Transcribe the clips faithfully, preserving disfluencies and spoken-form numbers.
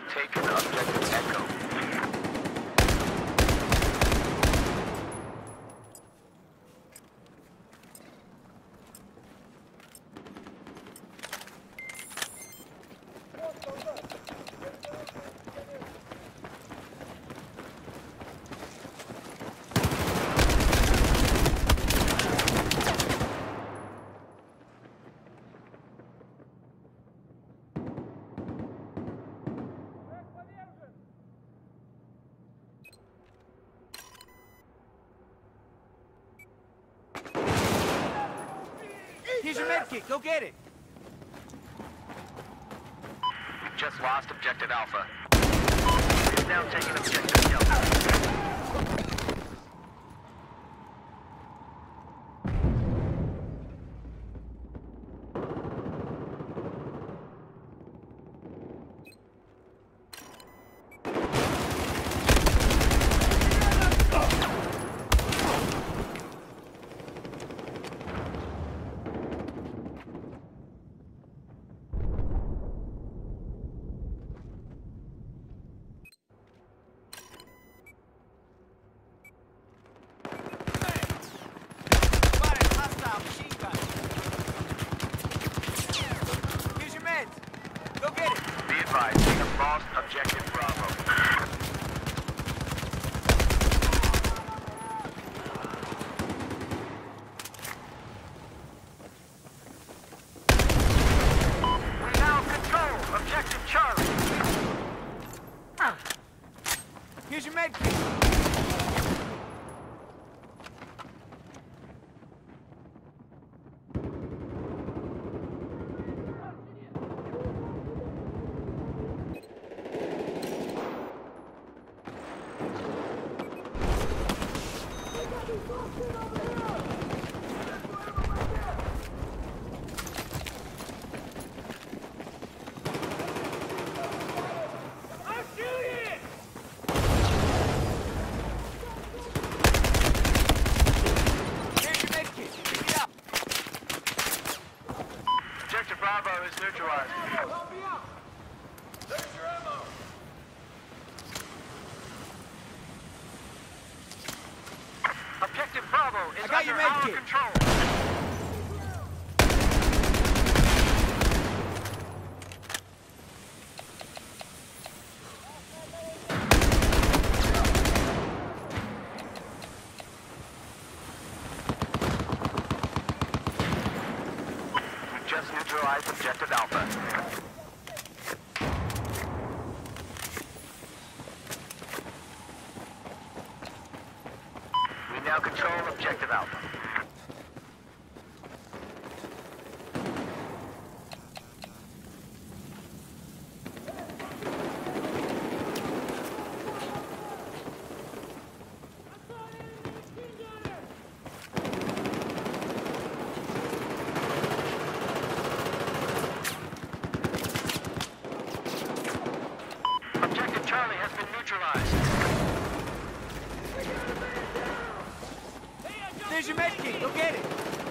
taken objective Echo. Here's your medkit. Go get it. We've just lost objective Alpha. We've now taken objective Delta. Lost objective Bravo. We now control objective Charlie. Here's your medkit. Bravo is neutralized. Help me out! There's your ammo! Objective Bravo is I got under your our medkit. control. Just neutralized objective Alpha. We now control objective Alpha. Objective Charlie has been neutralized. There's your medkit. Go get it.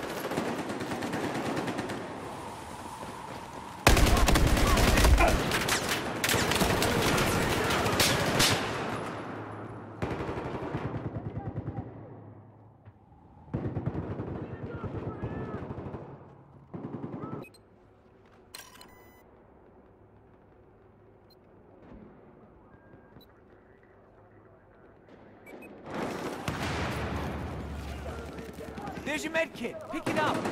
There's your medkit. Pick it up.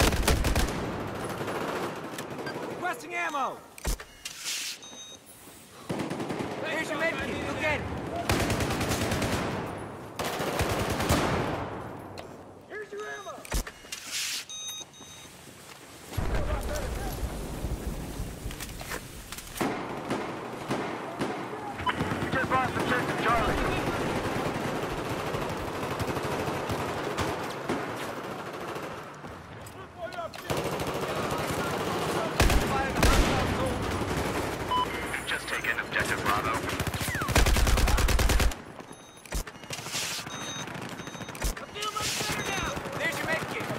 Requesting ammo. objective Bravo. I feel much better now. There's your med kit.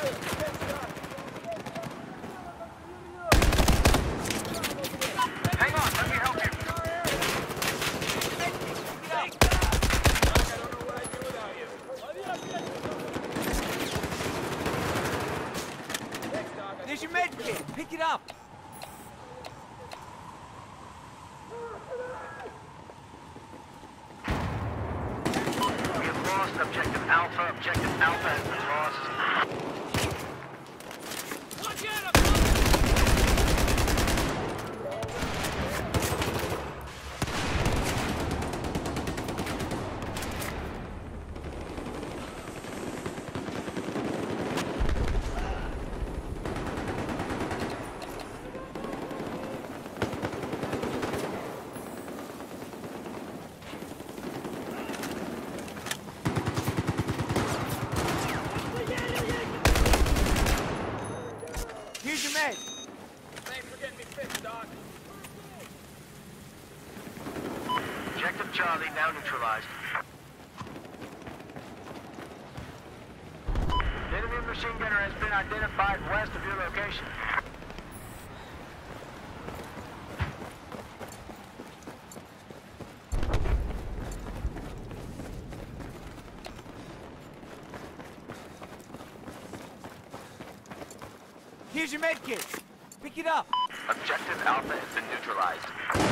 Hang on, let me help you. Med kit. Pick it up. I don't know what I'd do without you. Thanks, Doc. There's your med kit. Pick it up. We have lost objective Alpha. Objective Alpha has been lost. Watch out! Here's your med. Thanks for getting me fixed, Doc. Objective Charlie now neutralized. The enemy machine gunner has been identified west of your location. Here's your med kit. Pick it up. Objective Alpha has been neutralized.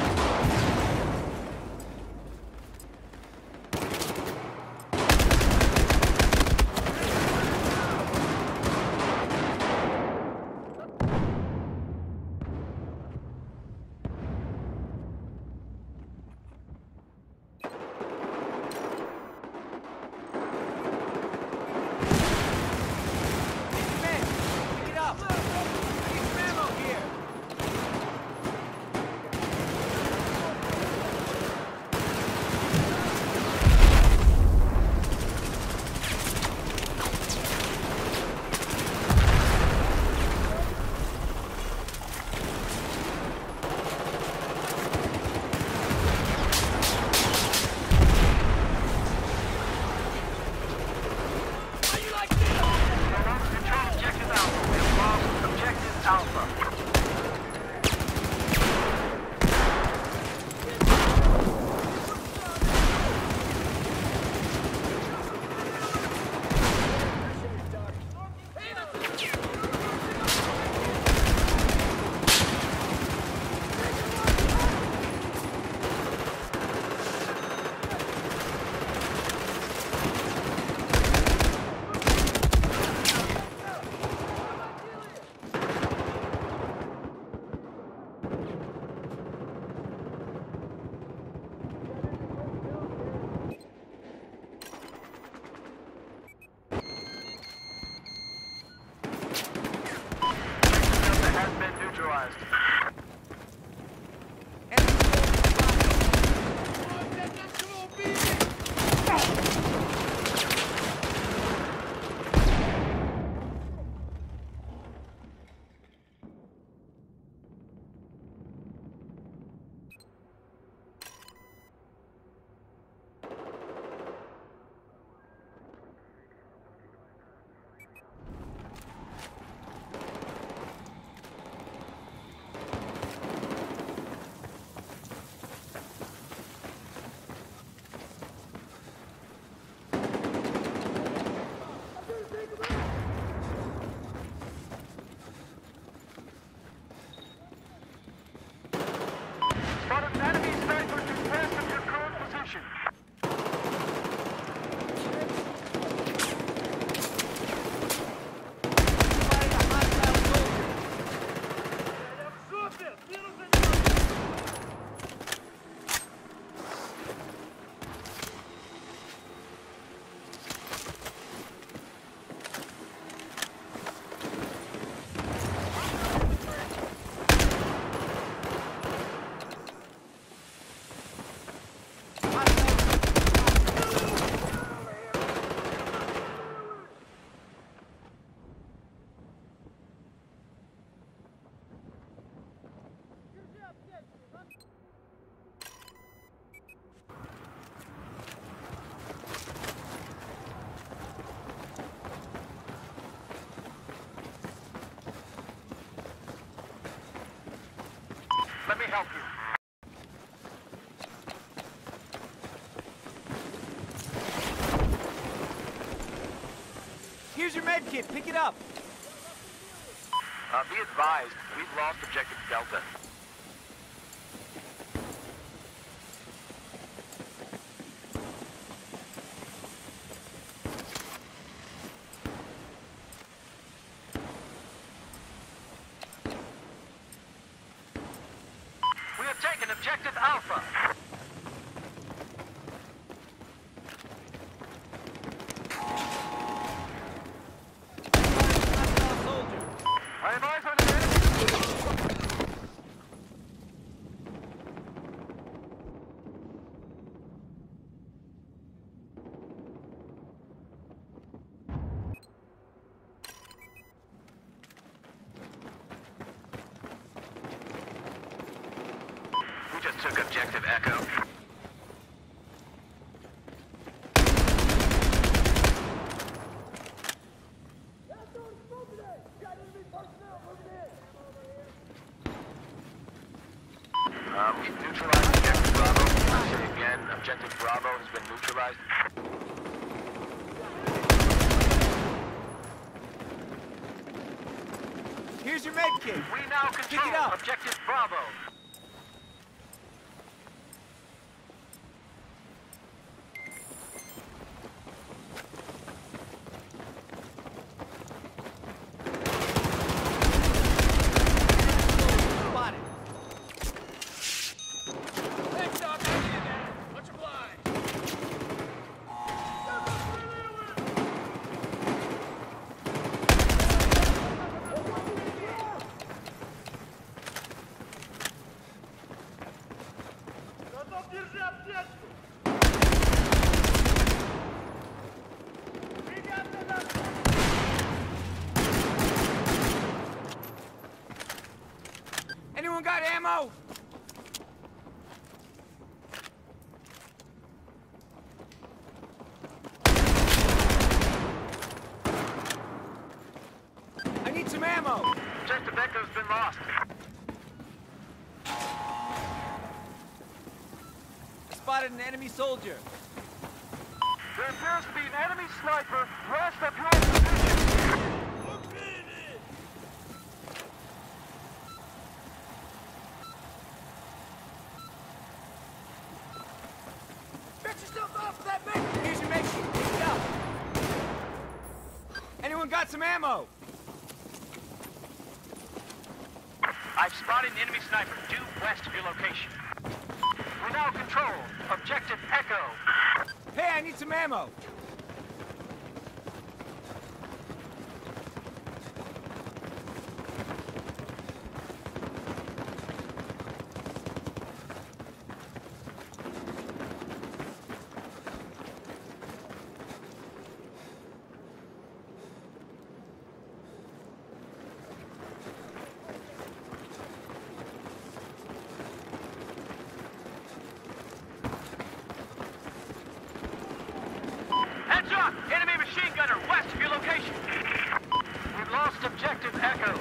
Here's your med. Pick it up. Here's some ammo here. Let me help you. Here's your med kit. Pick it up. Uh, be advised, we've lost objective Delta. We have taken objective Alpha. Soldier. I have eyes on the enemy. We just took objective Echo. Um, we've neutralized objective Bravo. I'll say again, objective Bravo has been neutralized. Here's your med kit. We now Pick control it up. objective Bravo. Spotted. Thanks, Doc. I see you there. Much obliged. Готов держать аптечку. Ребята, нас... Anyone got ammo? I need some ammo. Objective Echo's been lost. Spotted an enemy soldier. There appears to be an enemy sniper west of your position. Get yourself off that med kit. Here's your med kit. Pick it up. Anyone got some ammo? I've spotted an enemy sniper due west of your location. We now control objective Echo. Hey, I need some ammo. Heads up! Enemy machine gunner west of your location. We've lost objective Echo.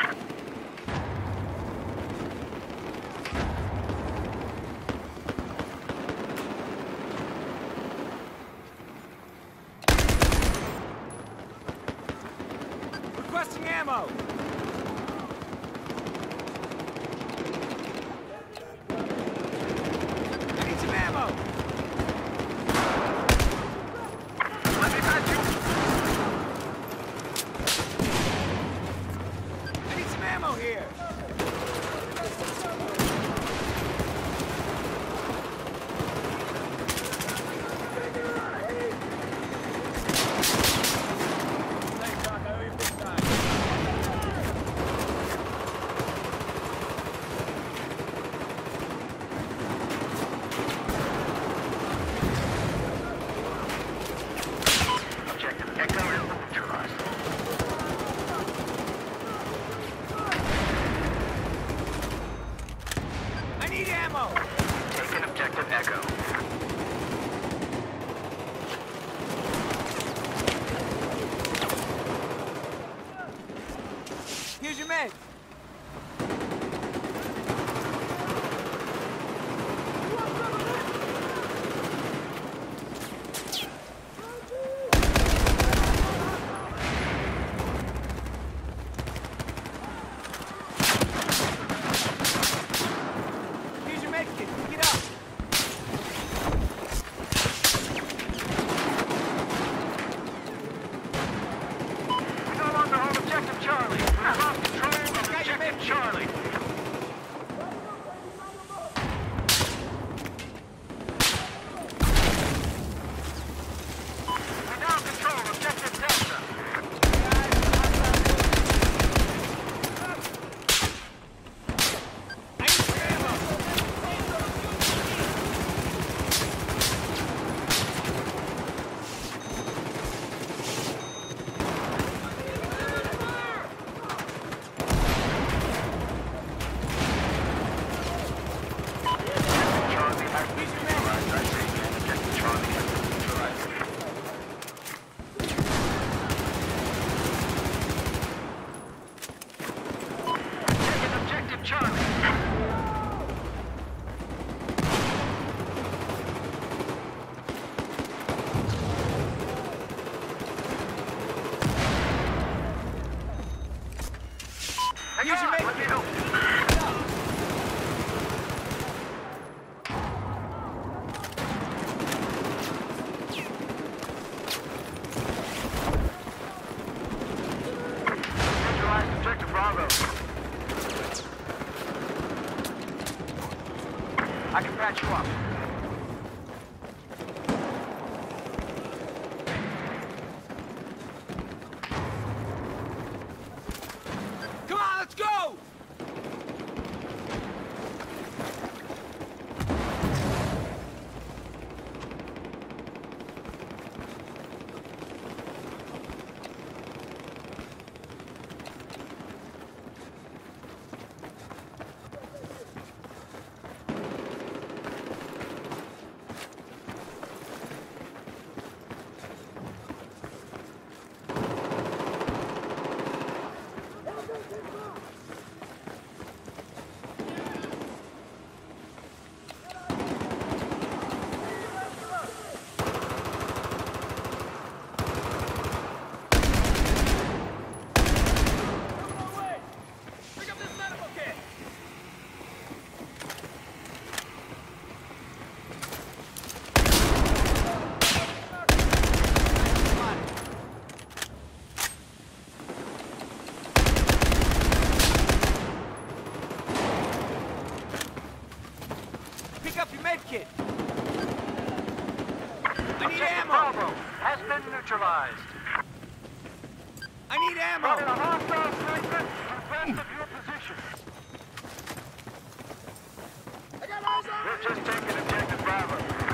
Requesting ammo. I need some ammo. Let me patch you. I need some ammo here. Thanks, Doc. I owe you big time. Objective Echo has been neutralized. I need ammo. Taken objective Echo. Here's your med. I can patch you up. Come on, let's go! Pick up this medical kit! Pick up your med kit. I need Objective ammo. Bravo has been neutralized. I need ammo. Running a hostile sniper to west of your position. I got eyes on We're just taking objective Bravo.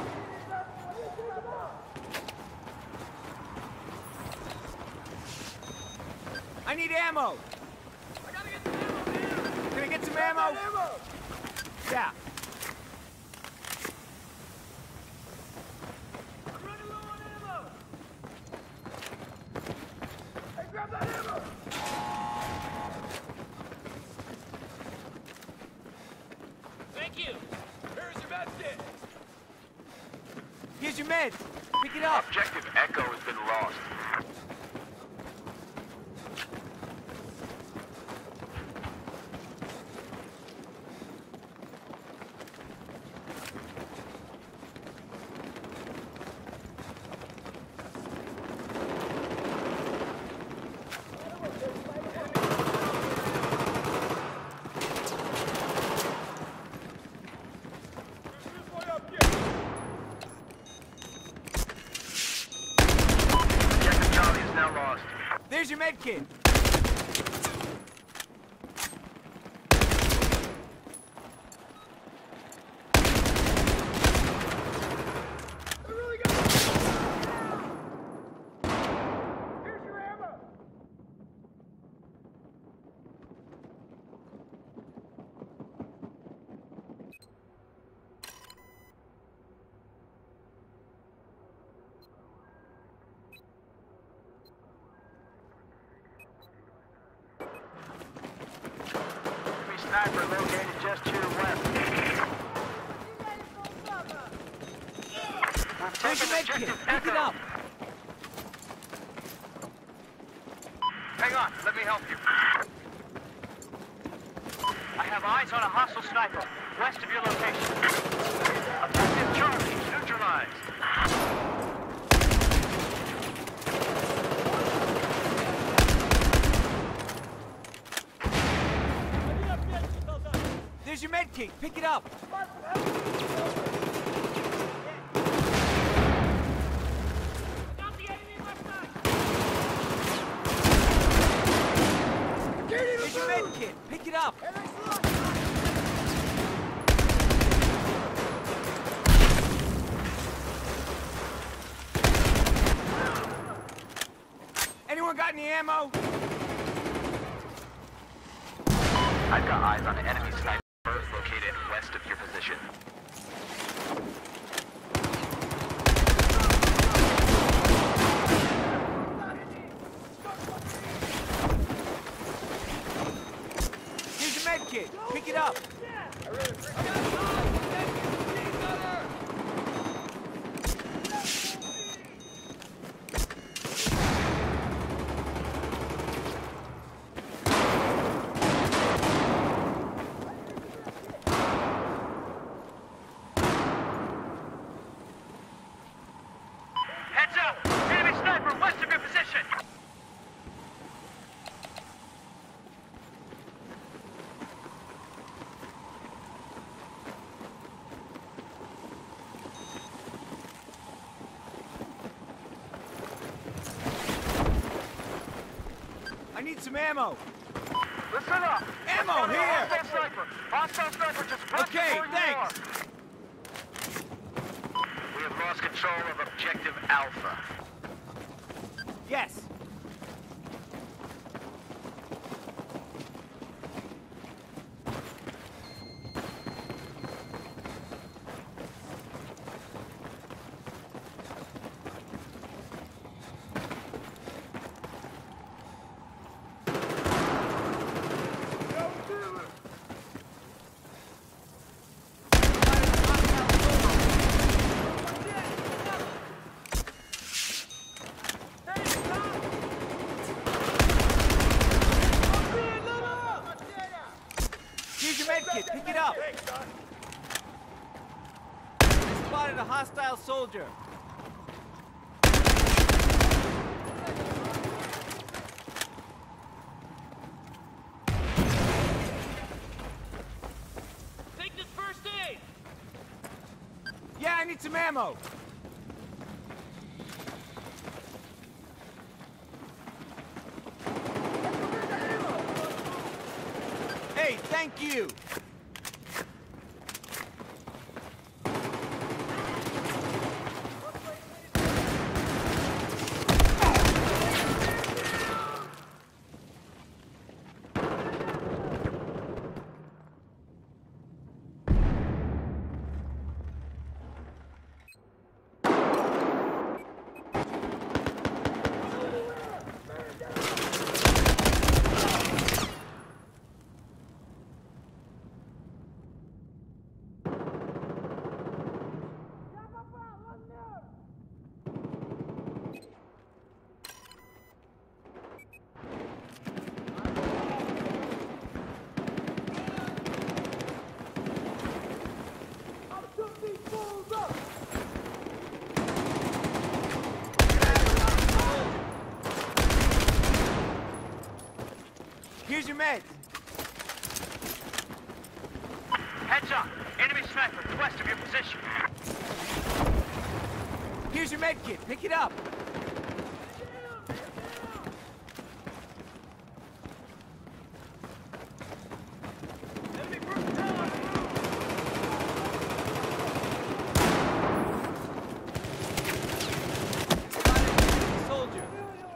I need ammo. I gotta get some ammo here! Can I get some ammo? Yeah. I'm running low on ammo! Hey, grab that ammo. Thank you! Here's your med kit! Here's your meds. Pick it up. Objective Echo has been lost. Objective Charlie is now lost. There's your med kit. Here's your ammo. Enemy sniper located just to your west. We've There's taken your med kit. objective Pick it Echo. up. Hang on, let me help you. I have eyes on a hostile sniper west of your location. Objective Charlie neutralized. There's your med kit. Pick it up. Got the enemy in my sight! Here's your med kit. Pick it up. Anyone got any ammo? I've got eyes on an enemy sniper located west of your position. Here's your med kit. Pick it up. some ammo. Listen up. Ammo here. Hostile sniper. Hostile sniper just right Okay, before you thanks. are. We have lost control of objective Alpha. Yes. Here's your medkit. Pick it up. I spotted a hostile soldier. Take this first aid! Yeah, I need some ammo. Hey, thank you. Here's your meds. Heads up. Enemy sniper west of your position. Here's your medkit. Pick it up. Soldier.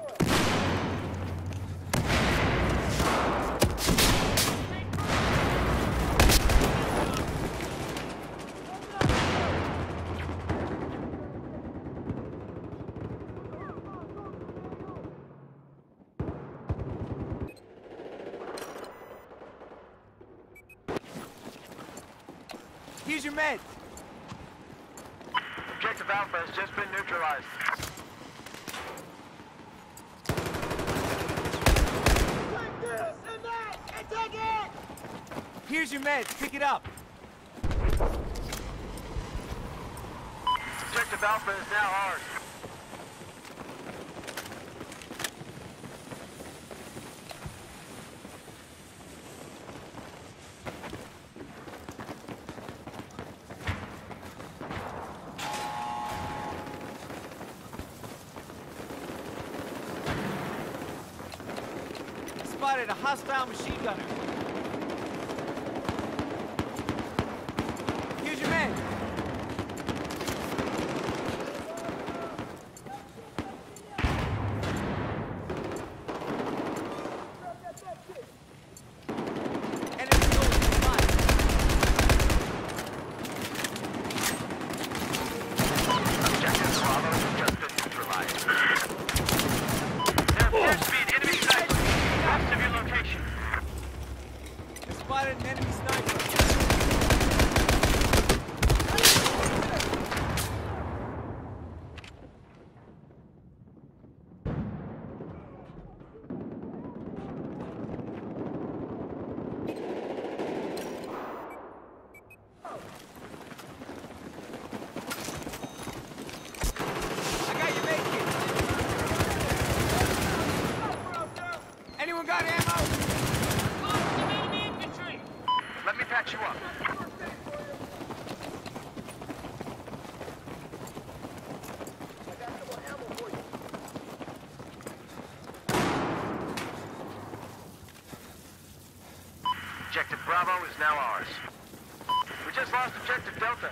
Here's your meds. Objective Alpha has just been neutralized. Take this and that and take it! Here's your meds. Pick it up. Objective Alpha is now ours. Spotted a hostile machine gunner. Here's your men. Enemy soldier spotted. Objective Bravo has just been neutralized. There appears to be an enemy sniper west of your location. Objective Bravo is now ours. We just lost Objective Delta.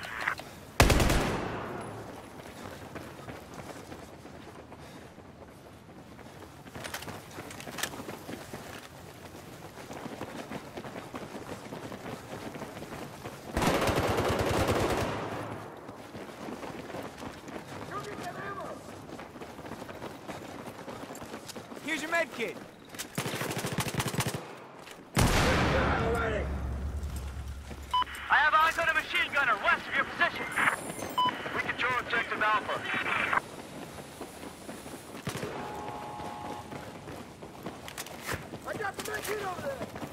Here's your med kit. I have eyes on a machine gunner west of your position. We control Objective Alpha. I got the med kit over there.